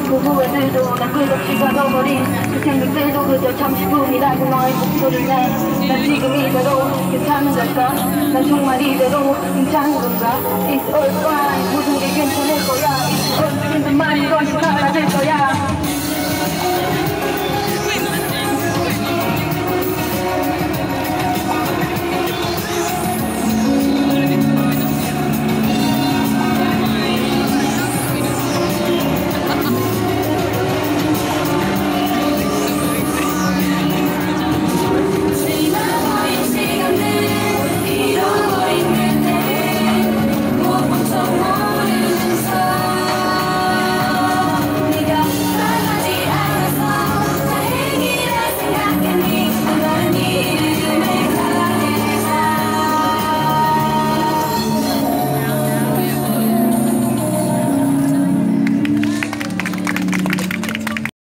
그 후회들도 난 끝없이 가둬버린 그 생각들도 그저 잠시뿐이라고 너의 목소리를 내난 지금 이대로 괜찮은 걸까 난 정말 이대로 괜찮은 건가 It's all fine 모든 게 괜찮을 거야 언젠가 많은 것이 사라질 거야